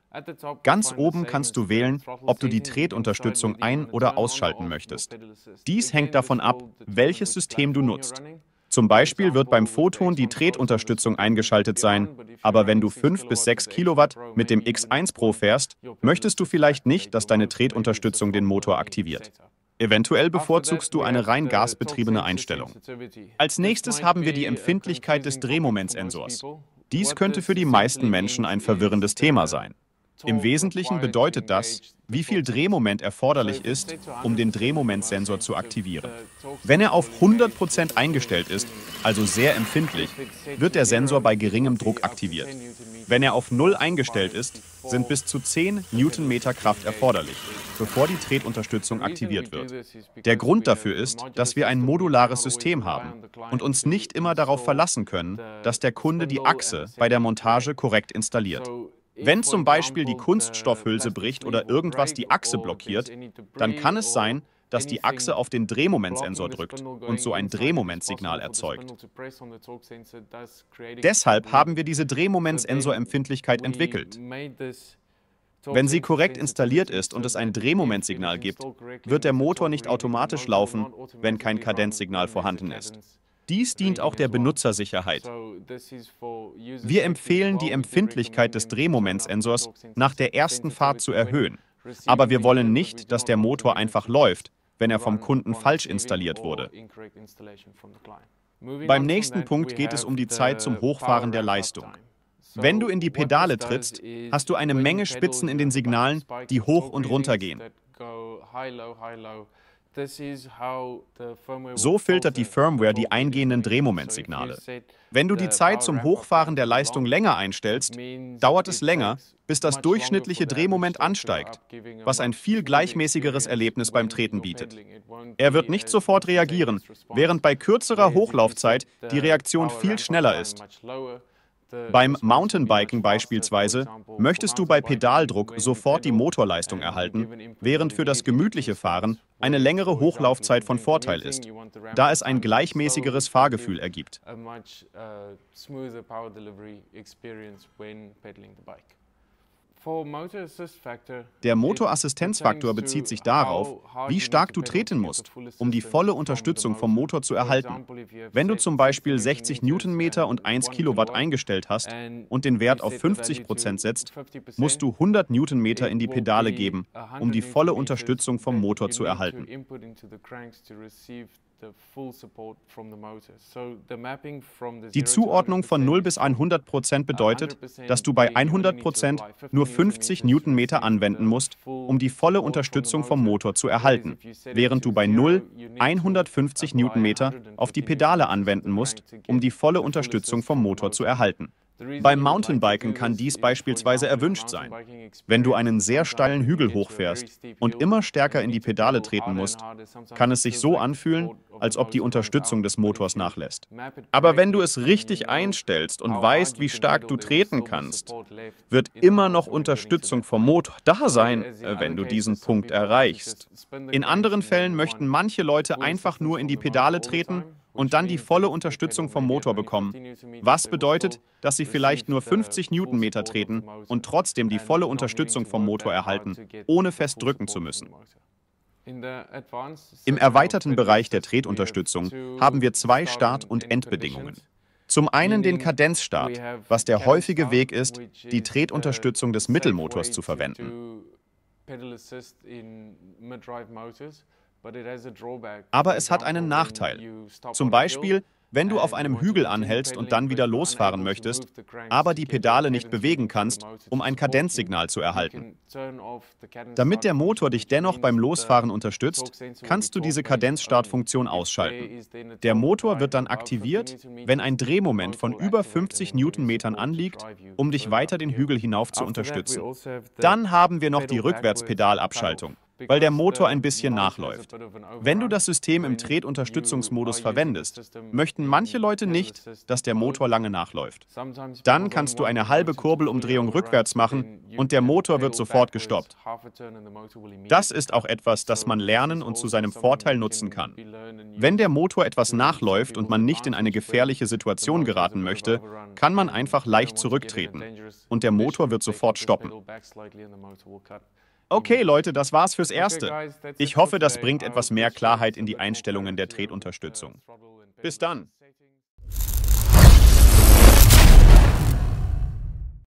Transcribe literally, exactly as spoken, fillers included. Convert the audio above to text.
Ganz oben kannst du wählen, ob du die Tretunterstützung ein- oder ausschalten möchtest. Dies hängt davon ab, welches System du nutzt. Zum Beispiel wird beim Photon die Tretunterstützung eingeschaltet sein, aber wenn du fünf bis sechs Kilowatt mit dem X eins Pro fährst, möchtest du vielleicht nicht, dass deine Tretunterstützung den Motor aktiviert. Eventuell bevorzugst du eine rein gasbetriebene Einstellung. Als nächstes haben wir die Empfindlichkeit des Drehmomentsensors. Dies könnte für die meisten Menschen ein verwirrendes Thema sein. Im Wesentlichen bedeutet das, wie viel Drehmoment erforderlich ist, um den Drehmomentsensor zu aktivieren. Wenn er auf hundert Prozent eingestellt ist, also sehr empfindlich, wird der Sensor bei geringem Druck aktiviert. Wenn er auf null eingestellt ist, sind bis zu zehn Newtonmeter Kraft erforderlich, bevor die Tretunterstützung aktiviert wird. Der Grund dafür ist, dass wir ein modulares System haben und uns nicht immer darauf verlassen können, dass der Kunde die Achse bei der Montage korrekt installiert. Wenn zum Beispiel die Kunststoffhülse bricht oder irgendwas die Achse blockiert, dann kann es sein, dass die Achse auf den Drehmomentsensor drückt und so ein Drehmomentsignal erzeugt. Deshalb haben wir diese Drehmomentssensorempfindlichkeit entwickelt. Wenn sie korrekt installiert ist und es ein Drehmomentsignal gibt, wird der Motor nicht automatisch laufen, wenn kein Kadenzsignal vorhanden ist. Dies dient auch der Benutzersicherheit. Wir empfehlen, die Empfindlichkeit des Drehmomentsensors nach der ersten Fahrt zu erhöhen. Aber wir wollen nicht, dass der Motor einfach läuft, wenn er vom Kunden falsch installiert wurde. Beim nächsten Punkt geht es um die Zeit zum Hochfahren der Leistung. Wenn du in die Pedale trittst, hast du eine Menge Spitzen in den Signalen, die hoch und runter gehen. So filtert die Firmware die eingehenden Drehmomentsignale. Wenn du die Zeit zum Hochfahren der Leistung länger einstellst, dauert es länger, bis das durchschnittliche Drehmoment ansteigt, was ein viel gleichmäßigeres Erlebnis beim Treten bietet. Er wird nicht sofort reagieren, während bei kürzerer Hochlaufzeit die Reaktion viel schneller ist. Beim Mountainbiken beispielsweise möchtest du bei Pedaldruck sofort die Motorleistung erhalten, während für das gemütliche Fahren eine längere Hochlaufzeit von Vorteil ist, da es ein gleichmäßigeres Fahrgefühl ergibt. Der Motorassistenzfaktor bezieht sich darauf, wie stark du treten musst, um die volle Unterstützung vom Motor zu erhalten. Wenn du zum Beispiel sechzig Newtonmeter und eins Kilowatt eingestellt hast und den Wert auf fünfzig Prozent setzt, musst du hundert Newtonmeter in die Pedale geben, um die volle Unterstützung vom Motor zu erhalten. Die Zuordnung von null bis hundert Prozent bedeutet, dass du bei hundert Prozent nur fünfzig Newtonmeter anwenden musst, um die volle Unterstützung vom Motor zu erhalten, während du bei null hundertfünfzig Newtonmeter auf die Pedale anwenden musst, um die volle Unterstützung vom Motor zu erhalten. Beim Mountainbiken kann dies beispielsweise erwünscht sein. Wenn du einen sehr steilen Hügel hochfährst und immer stärker in die Pedale treten musst, kann es sich so anfühlen, als ob die Unterstützung des Motors nachlässt. Aber wenn du es richtig einstellst und weißt, wie stark du treten kannst, wird immer noch Unterstützung vom Motor da sein, wenn du diesen Punkt erreichst. In anderen Fällen möchten manche Leute einfach nur in die Pedale treten und dann die volle Unterstützung vom Motor bekommen, was bedeutet, dass sie vielleicht nur fünfzig Newtonmeter treten und trotzdem die volle Unterstützung vom Motor erhalten, ohne fest drücken zu müssen. Im erweiterten Bereich der Tretunterstützung haben wir zwei Start- und Endbedingungen. Zum einen den Kadenzstart, was der häufige Weg ist, die Tretunterstützung des Mittelmotors zu verwenden. Aber es hat einen Nachteil. Zum Beispiel, wenn du auf einem Hügel anhältst und dann wieder losfahren möchtest, aber die Pedale nicht bewegen kannst, um ein Kadenzsignal zu erhalten. Damit der Motor dich dennoch beim Losfahren unterstützt, kannst du diese Kadenzstartfunktion ausschalten. Der Motor wird dann aktiviert, wenn ein Drehmoment von über fünfzig Newtonmetern anliegt, um dich weiter den Hügel hinauf zu unterstützen. Dann haben wir noch die Rückwärtspedalabschaltung. weil der Motor ein bisschen nachläuft. Wenn du das System im Tretunterstützungsmodus verwendest, möchten manche Leute nicht, dass der Motor lange nachläuft. Dann kannst du eine halbe Kurbelumdrehung rückwärts machen und der Motor wird sofort gestoppt. Das ist auch etwas, das man lernen und zu seinem Vorteil nutzen kann. Wenn der Motor etwas nachläuft und man nicht in eine gefährliche Situation geraten möchte, kann man einfach leicht zurücktreten und der Motor wird sofort stoppen. Okay, Leute, das war's fürs Erste. Ich hoffe, das bringt etwas mehr Klarheit in die Einstellungen der Tretunterstützung. Bis dann!